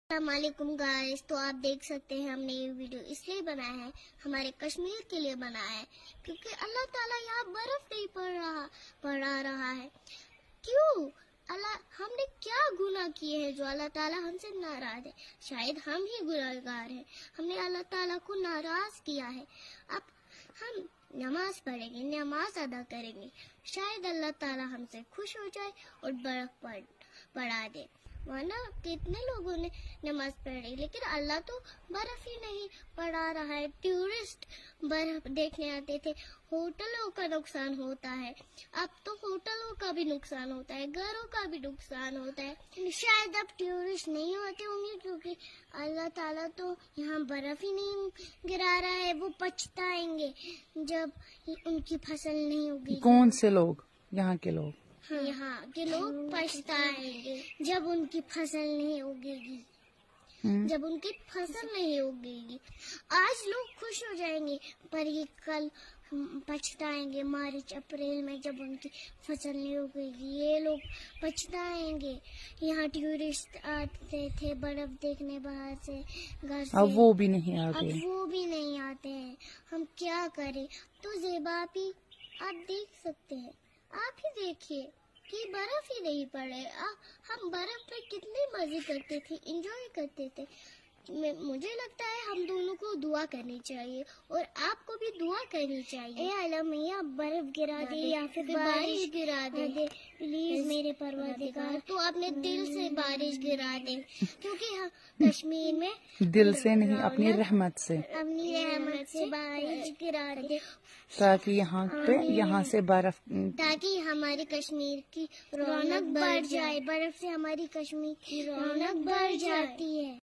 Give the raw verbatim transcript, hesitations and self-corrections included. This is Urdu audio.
السلام علیکم گائز، تو آپ دیکھ سکتے ہیں ہم نے یہ ویڈیو اس لیے بنایا ہے، ہمارے کشمیر کے لیے بنایا ہے، کیونکہ اللہ تعالیٰ یہاں برف نہیں پڑ رہا پڑا رہا ہے۔ کیوں؟ اللہ ہم نے کیا گناہ کیے ہیں جو اللہ تعالیٰ ہم سے ناراض ہے؟ شاید ہم ہی گناہگار ہیں، ہم نے اللہ تعالیٰ کو ناراض کیا ہے۔ اب ہم نماز پڑھیں گے، نماز ادا کریں گے، شاید اللہ تعالیٰ ہم سے خوش ہو جائے اور برف پڑ پڑا دے۔ ورنہ کتنے لوگوں نے نماز پڑھی لیکن اللہ تو برف ہی نہیں پڑا رہا ہے۔ ٹورسٹ برف دیکھنے آتے تھے، ہوٹلوں کا نقصان ہوتا ہے، اب تو ہوٹلوں کا بھی نقصان ہوتا ہے، گھروں کا بھی نقصان ہوتا ہے۔ شاید اب ٹورسٹ نہیں ہوتے ہوں گے کیونکہ اللہ تعالیٰ تو یہاں برف ہی نہیں گرا رہا ہے۔ وہ پچھتائیں گے جب ان کی فصل نہیں ہوگی۔ کون سے لوگ؟ یہاں کے لوگ یہاں کے لوگ پچھتائیں گے جب ان کی فصل نہیں اگے گی، جب ان کی فصل نہیں اگے گی۔ آج لوگ خوش ہو جائیں گے پر یہ کل پچھتائیں گے، مارچ اپریل میں جب ان کی فصل نہیں اگے گی، یہ لوگ پچھتائیں گے۔ یہاں ٹورسٹ آتے تھے برف دیکھنے باہر سے، گھر سے، اب وہ بھی نہیں آتے اب وہ بھی نہیں آتے ہیں۔ ہم کیا کریں؟ تو زیبا بھی آپ دیکھ سکتے ہیں، آپ ہی دیکھیے کہ برف ہی نہیں پڑے۔ ہم برف میں کتنے مزے کرتے تھے، انجوائے کرتے تھے۔ مجھے لگتا ہے ہم دونوں کو دعا کرنی چاہیے اور آپ کو بھی دعا کرنی چاہیے۔ اے اللہ میاں برف گرا دے یا پھر بارش گرا دے، پلیز میرے پروردگار تو اپنے دل سے بارش گرا دے، کیونکہ کشمیر میں دل سے نہیں، اپنی رحمت سے، اپنی رحمت سے بارش گرا دے تاکہ یہاں پہ یہاں سے برف، تاکہ ہماری کشمیر کی رونق بڑھ جائے۔ برف سے ہماری کشمیر کی رونق بڑھ جاتی ہے۔